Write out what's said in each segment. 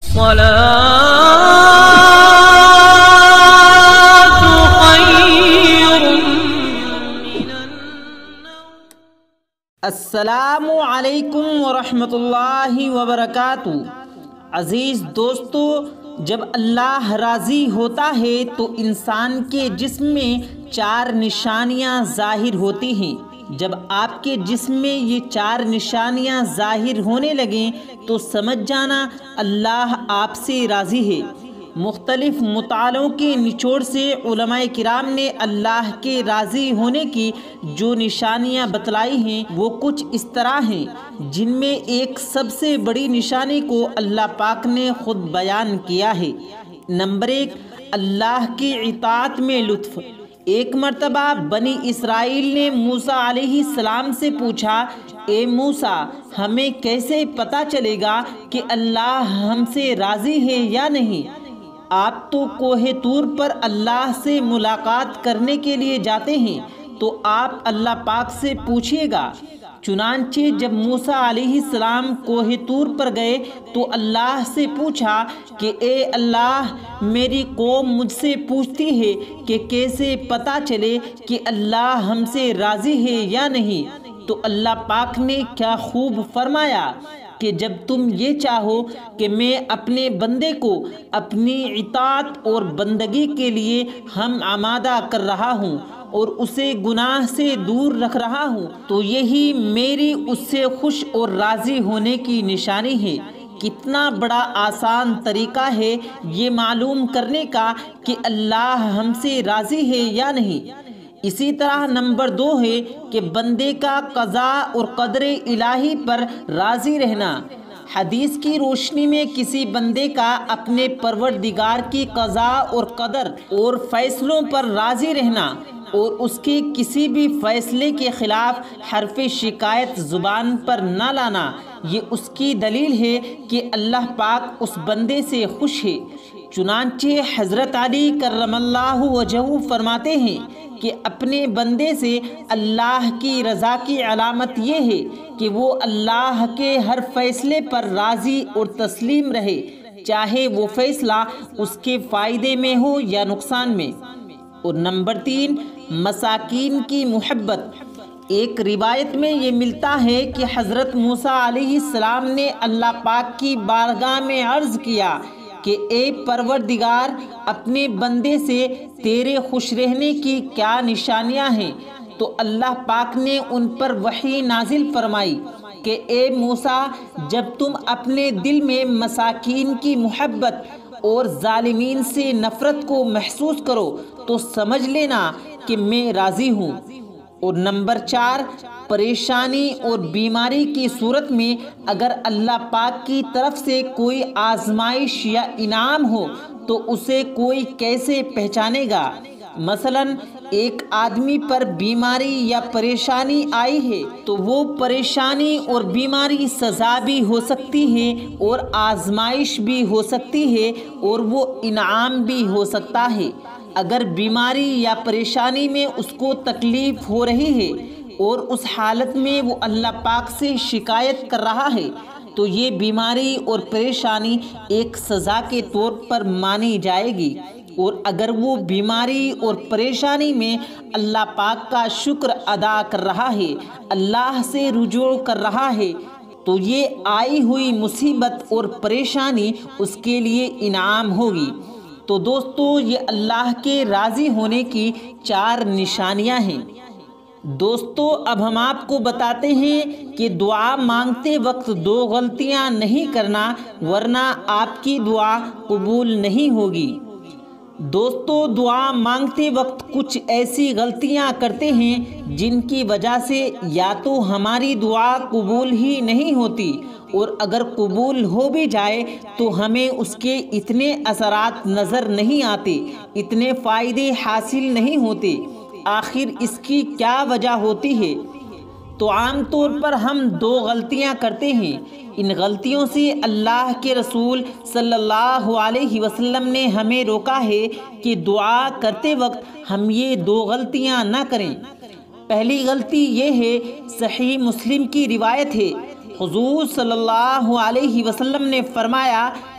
السلام علیکم ورحمۃ اللہ وبرکاتہ۔ عزیز دوستو، جب اللہ راضی ہوتا ہے تو انسان کے جسم میں 4 نشانیاں ظاہر ہوتی ہیں۔ جب آپ کے جسم میں یہ 4 نشانیاں ظاہر ہونے لگیں تو سمجھ جانا اللہ آپ سے راضی ہے۔ مختلف مطالعوں کے نچوڑ سے علماء کرام نے اللہ کے راضی ہونے کی جو نشانیاں بتلائی ہیں وہ کچھ اس طرح ہیں، جن میں ایک سب سے بڑی نشانی کو اللہ پاک نے خود بیان کیا ہے۔ نمبر 1، اللہ کی اطاعت میں لطف۔ ایک مرتبہ بنی اسرائیل نے موسیٰ علیہ السلام سے پوچھا، اے موسیٰ، ہمیں کیسے پتہ چلے گا کہ اللہ ہم سے راضی ہے یا نہیں؟ آپ تو کوہ طور پر اللہ سے ملاقات کرنے کے لیے جاتے ہیں، تو آپ اللہ پاک سے پوچھیے گا۔ چنانچہ جب موسیٰ علیہ السلام کوہ طور پر گئے تو اللہ سے پوچھا کہ اے اللہ، میری قوم مجھ سے پوچھتی ہے کہ کیسے پتہ چلے کہ اللہ ہم سے راضی ہے یا نہیں؟ تو اللہ پاک نے کیا خوب فرمایا کہ جب تم یہ چاہو کہ میں اپنے بندے کو اپنی اطاعت اور بندگی کے لیے ہم آمادہ کر رہا ہوں اور اسے گناہ سے دور رکھ رہا ہوں، تو یہی میری اس سے خوش اور راضی ہونے کی نشانی ہے۔ کتنا بڑا آسان طریقہ ہے یہ معلوم کرنے کا کہ اللہ ہم سے راضی ہے یا نہیں۔ اسی طرح نمبر 2 ہے کہ بندے کا قضاء اور قدر الہی پر راضی رہنا۔ حدیث کی روشنی میں کسی بندے کا اپنے پروردگار کی قضاء اور قدر اور فیصلوں پر راضی رہنا اور اس کے کسی بھی فیصلے کے خلاف حرف شکایت زبان پر نہ لانا، یہ اس کی دلیل ہے کہ اللہ پاک اس بندے سے خوش ہے۔ چنانچہ حضرت علی کرم اللہ وجہہ فرماتے ہیں کہ اپنے بندے سے اللہ کی رضا کی علامت یہ ہے کہ وہ اللہ کے ہر فیصلے پر راضی اور تسلیم رہے، چاہے وہ فیصلہ اس کے فائدے میں ہو یا نقصان میں۔ اور نمبر 3، مساکین کی محبت۔ ایک روایت میں یہ ملتا ہے کہ حضرت موسیٰ علیہ السلام نے اللہ پاک کی بارگاہ میں عرض کیا کہ اے پروردگار، اپنے بندے سے تیرے خوش رہنے کی کیا نشانیاں ہیں؟ تو اللہ پاک نے ان پر وحی نازل فرمائی کہ اے موسیٰ، جب تم اپنے دل میں مساکین کی محبت اور ظالمین سے نفرت کو محسوس کرو تو سمجھ لینا کہ میں راضی ہوں۔ اور نمبر 4، پریشانی اور بیماری کی صورت میں اگر اللہ پاک کی طرف سے کوئی آزمائش یا انعام ہو تو اسے کوئی کیسے پہچانے گا؟ مثلا ایک آدمی پر بیماری یا پریشانی آئی ہے تو وہ پریشانی اور بیماری سزا بھی ہو سکتی ہے اور آزمائش بھی ہو سکتی ہے اور وہ انعام بھی ہو سکتا ہے۔ اگر بیماری یا پریشانی میں اس کو تکلیف ہو رہی ہے اور اس حالت میں وہ اللہ پاک سے شکایت کر رہا ہے تو یہ بیماری اور پریشانی ایک سزا کے طور پر مانی جائے گی، اور اگر وہ بیماری اور پریشانی میں اللہ پاک کا شکر ادا کر رہا ہے، اللہ سے رجوع کر رہا ہے، تو یہ آئی ہوئی مصیبت اور پریشانی اس کے لیے انعام ہوگی۔ تو دوستو، یہ اللہ کے راضی ہونے کی 4 نشانیاں ہیں۔ دوستو، اب ہم آپ کو بتاتے ہیں کہ دعا مانگتے وقت 2 غلطیاں نہیں کرنا، ورنہ آپ کی دعا قبول نہیں ہوگی۔ دوستو، دعا مانگتے وقت کچھ ایسی غلطیاں کرتے ہیں جن کی وجہ سے یا تو ہماری دعا قبول ہی نہیں ہوتی، اور اگر قبول ہو بھی جائے تو ہمیں اس کے اتنے اثرات نظر نہیں آتے، اتنے فائدے حاصل نہیں ہوتے۔ آخر اس کی کیا وجہ ہوتی ہے؟ تو عام طور پر ہم 2 غلطیاں کرتے ہیں۔ ان غلطیوں سے اللہ کے رسول صلی اللہ علیہ وسلم نے ہمیں روکا ہے کہ دعا کرتے وقت ہم یہ 2 غلطیاں نہ کریں۔ پہلی غلطی یہ ہے، صحیح مسلم کی روایت ہے، حضور صلی اللہ علیہ وسلم نے فرمایا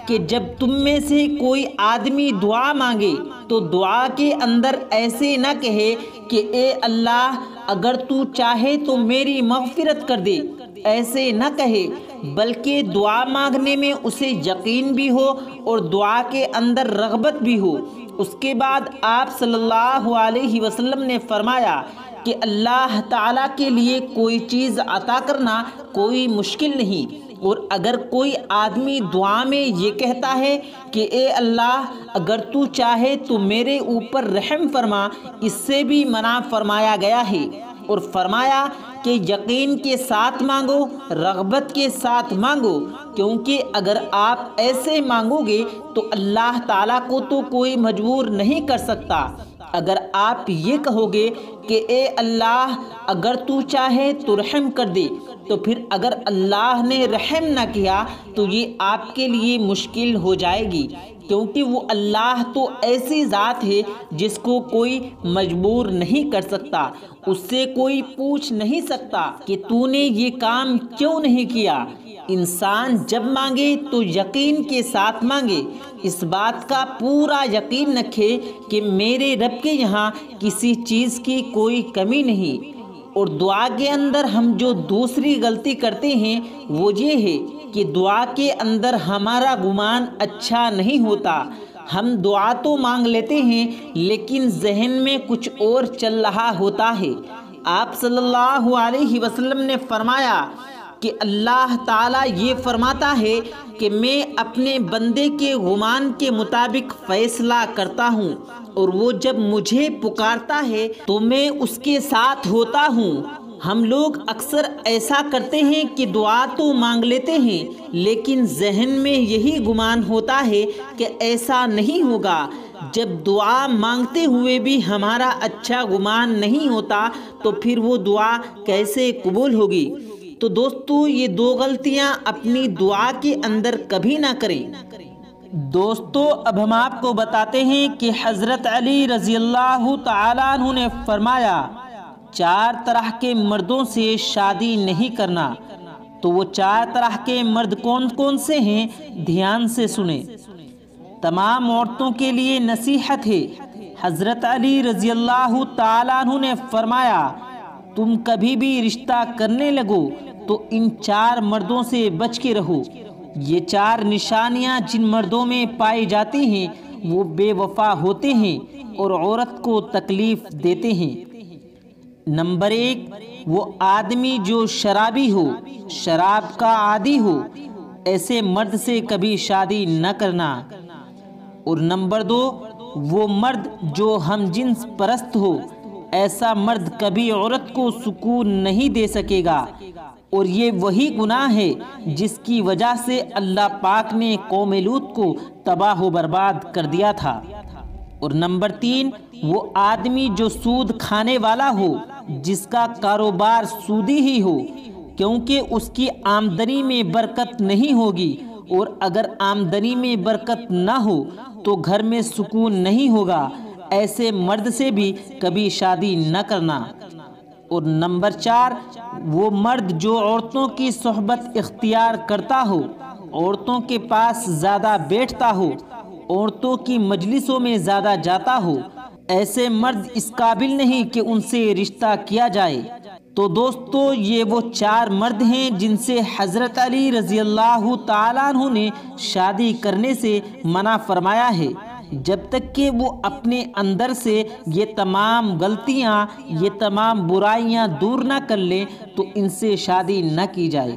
کہ جب تم میں سے کوئی آدمی دعا مانگے تو دعا کے اندر ایسے نہ کہے کہ اے اللہ اگر تو چاہے تو میری مغفرت کر دے، ایسے نہ کہے، بلکہ دعا مانگنے میں اسے یقین بھی ہو اور دعا کے اندر رغبت بھی ہو۔ اس کے بعد آپ صلی اللہ علیہ وسلم نے فرمایا کہ اللہ تعالیٰ کے لیے کوئی چیز عطا کرنا کوئی مشکل نہیں، اور اگر کوئی آدمی دعا میں یہ کہتا ہے کہ اے اللہ اگر تو چاہے تو میرے اوپر رحم فرما، اس سے بھی منع فرمایا گیا ہے، اور فرمایا کہ یقین کے ساتھ مانگو، رغبت کے ساتھ مانگو، کیونکہ اگر آپ ایسے مانگو گے تو اللہ تعالیٰ کو تو کوئی مجبور نہیں کر سکتا۔ اگر آپ یہ کہو گے کہ اے اللہ اگر تو چاہے تو رحم کر دے، تو پھر اگر اللہ نے رحم نہ کیا تو یہ آپ کے لیے مشکل ہو جائے گی، کیونکہ وہ اللہ تو ایسی ذات ہے جس کو کوئی مجبور نہیں کر سکتا، اس سے کوئی پوچھ نہیں سکتا کہ تو نے یہ کام کیوں نہیں کیا۔ انسان جب مانگے تو یقین کے ساتھ مانگے، اس بات کا پورا یقین رکھے کہ میرے رب کے یہاں کسی چیز کی کوئی کمی نہیں۔ اور دعا کے اندر ہم جو دوسری غلطی کرتے ہیں وہ یہ ہے کہ دعا کے اندر ہمارا گمان اچھا نہیں ہوتا۔ ہم دعا تو مانگ لیتے ہیں لیکن ذہن میں کچھ اور چل رہا ہوتا ہے۔ آپ صلی اللہ علیہ وسلم نے فرمایا کہ اللہ تعالیٰ یہ فرماتا ہے کہ میں اپنے بندے کے گمان کے مطابق فیصلہ کرتا ہوں، اور وہ جب مجھے پکارتا ہے تو میں اس کے ساتھ ہوتا ہوں۔ ہم لوگ اکثر ایسا کرتے ہیں کہ دعا تو مانگ لیتے ہیں لیکن ذہن میں یہی گمان ہوتا ہے کہ ایسا نہیں ہوگا۔ جب دعا مانگتے ہوئے بھی ہمارا اچھا گمان نہیں ہوتا تو پھر وہ دعا کیسے قبول ہوگی؟ تو دوستو یہ دو غلطیاں اپنی دعا کے اندر کبھی نہ کریں۔ دوستو اب ہم آپ کو بتاتے ہیں کہ حضرت علی رضی اللہ تعالیٰ عنہ نے فرمایا 4 طرح کے مردوں سے شادی نہیں کرنا۔ تو وہ 4 طرح کے مرد کون کون سے ہیں؟ دھیان سے سنیں۔ تمام عورتوں کے لیے نصیحت ہے۔ حضرت علی رضی اللہ تعالیٰ عنہ نے فرمایا تم کبھی بھی رشتہ کرنے لگو تو ان 4 مردوں سے بچ کے رہو۔ یہ 4 نشانیاں جن مردوں میں پائی جاتی ہیں وہ بے وفا ہوتے ہیں اور عورت کو تکلیف دیتے ہیں۔ نمبر 1، وہ آدمی جو شرابی ہو، شراب کا عادی ہو، ایسے مرد سے کبھی شادی نہ کرنا۔ اور نمبر 2، وہ مرد جو ہم جنس پرست ہو، ایسا مرد کبھی عورت کو سکون نہیں دے سکے گا، اور یہ وہی گناہ ہے جس کی وجہ سے اللہ پاک نے قوم لوط کو تباہ و برباد کر دیا تھا۔ اور نمبر 3، وہ آدمی جو سود کھانے والا ہو، جس کا کاروبار سودی ہی ہو، کیونکہ اس کی آمدنی میں برکت نہیں ہوگی، اور اگر آمدنی میں برکت نہ ہو تو گھر میں سکون نہیں ہوگا، ایسے مرد سے بھی کبھی شادی نہ کرنا۔ اور نمبر 4، وہ مرد جو عورتوں کی صحبت اختیار کرتا ہو، عورتوں کے پاس زیادہ بیٹھتا ہو، عورتوں کی مجلسوں میں زیادہ جاتا ہو، ایسے مرد اس قابل نہیں کہ ان سے رشتہ کیا جائے۔ تو دوستو یہ وہ 4 مرد ہیں جن سے حضرت علی رضی اللہ تعالیٰ عنہ نے شادی کرنے سے منع فرمایا ہے۔ جب تک کہ وہ اپنے اندر سے یہ تمام غلطیاں، یہ تمام برائیاں دور نہ کر لیں تو ان سے شادی نہ کی جائے۔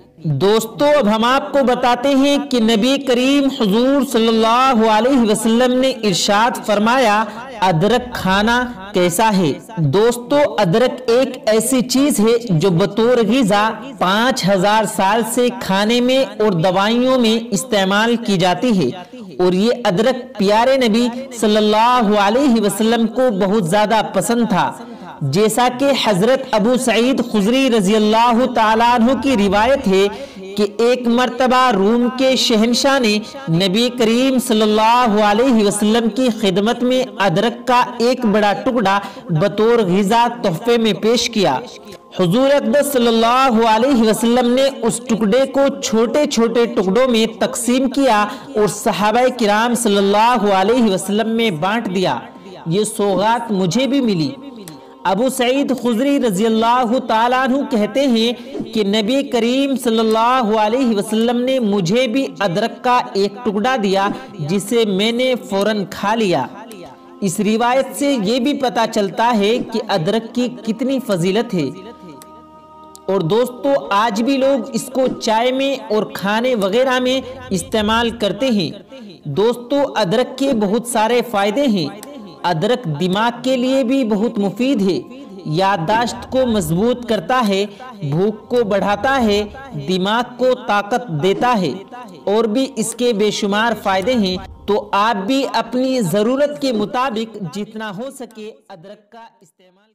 دوستو اب ہم آپ کو بتاتے ہیں کہ نبی کریم حضور صلی اللہ علیہ وسلم نے ارشاد فرمایا ادرک کھانا کیسا ہے۔ دوستو ادرک ایک ایسی چیز ہے جو بطور غذا 5000 سال سے کھانے میں اور دوائیوں میں استعمال کی جاتی ہے، اور یہ ادرک پیارے نبی صلی اللہ علیہ وسلم کو بہت زیادہ پسند تھا، جیسا کہ حضرت ابو سعید خدری رضی اللہ تعالیٰ عنہ کی روایت ہے کہ ایک مرتبہ روم کے شہنشاہ نے نبی کریم صلی اللہ علیہ وسلم کی خدمت میں ادرک کا ایک بڑا ٹکڑا بطور غذا تحفے میں پیش کیا۔ حضور اقدس صلی اللہ علیہ وسلم نے اس ٹکڑے کو چھوٹے چھوٹے ٹکڑوں میں تقسیم کیا اور صحابہ کرام صلی اللہ علیہ وسلم میں بانٹ دیا۔ یہ سوغات مجھے بھی ملی۔ ابو سعید خدری رضی اللہ تعالیٰ عنہ کہتے ہیں کہ نبی کریم صلی اللہ علیہ وسلم نے مجھے بھی ادرک کا ایک ٹکڑا دیا جسے میں نے فوراً کھا لیا۔ اس روایت سے یہ بھی پتہ چلتا ہے کہ ادرک کی کتنی فضیلت ہے۔ اور دوستو آج بھی لوگ اس کو چائے میں اور کھانے وغیرہ میں استعمال کرتے ہیں۔ دوستو ادرک کے بہت سارے فائدے ہیں۔ ادرک دماغ کے لیے بھی بہت مفید ہے، یادداشت کو مضبوط کرتا ہے، بھوک کو بڑھاتا ہے، دماغ کو طاقت دیتا ہے، اور بھی اس کے بے شمار فائدے ہیں۔ تو آپ بھی اپنی ضرورت کے مطابق جتنا ہو سکے ادرک کا استعمال